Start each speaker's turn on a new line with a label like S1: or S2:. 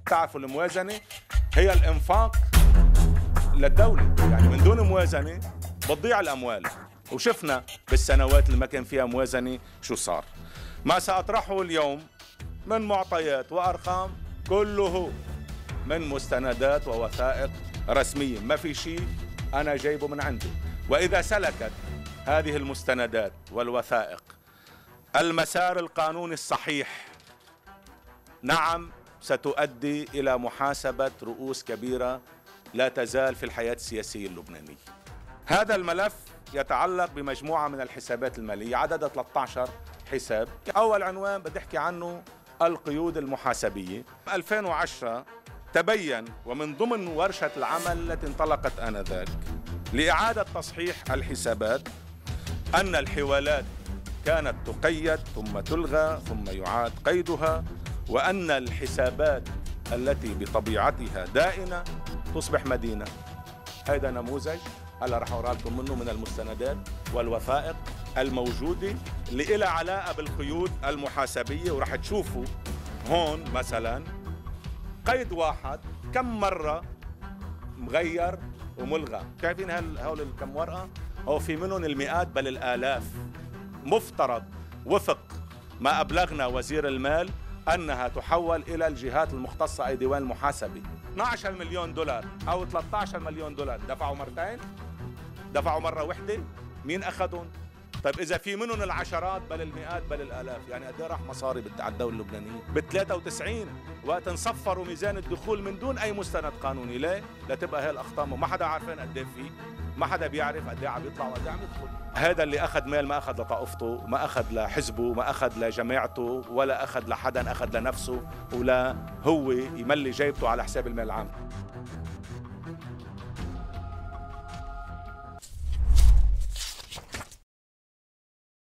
S1: تعرفوا الموازنة هي الإنفاق للدولة، يعني من دون موازنة بتضيع الأموال، وشفنا بالسنوات اللي ما كان فيها موازنة شو صار. ما سأطرحه اليوم من معطيات وأرقام كله من مستندات ووثائق رسمية، ما في شيء أنا جايبه من عندي. وإذا سلكت هذه المستندات والوثائق المسار القانوني الصحيح، نعم ستؤدي إلى محاسبة رؤوس كبيرة لا تزال في الحياة السياسية اللبنانية. هذا الملف يتعلق بمجموعة من الحسابات المالية عددها 13 حساب. أول عنوان بدي أحكي عنه القيود المحاسبية. 2010 تبين ومن ضمن ورشة العمل التي انطلقت آنذاك لإعادة تصحيح الحسابات أن الحوالات كانت تقيد ثم تلغى ثم يعاد قيدها، وأن الحسابات التي بطبيعتها دائنة تصبح مدينة. هذا نموذج هلا رح أوري لكم منه من المستندات والوثائق الموجودة اللي لها علاقة بالقيود المحاسبية، ورح تشوفوا هون مثلا قيد واحد كم مرة مغير وملغى. شايفين هول الكم ورقة؟ هو في منهم المئات بل الآلاف. مفترض وفق ما أبلغنا وزير المال أنها تحول إلى الجهات المختصة أي ديوان المحاسبة. 12 مليون دولار أو 13 مليون دولار دفعوا مرتين؟ دفعوا مرة واحدة؟ مين أخذهم؟ طيب إذا في منهم العشرات بل المئات بل الآلاف، يعني قد ايه راح مصاري على الدولة اللبنانية؟ ب 93 وقت انصفروا ميزان الدخول من دون أي مستند قانوني. ليه؟ لتبقى هي الأخطاء ما حدا عارفين قد ايه فيه، ما حدا بيعرف قد ايه عم يطلع وقد ايه عم يدخل. هذا اللي أخذ مال ما أخذ لطائفته، ما أخذ لحزبه، ما أخذ لجماعته، ولا أخذ لحدا، أخذ لنفسه، ولا هو يملي جيبته على حساب المال العام.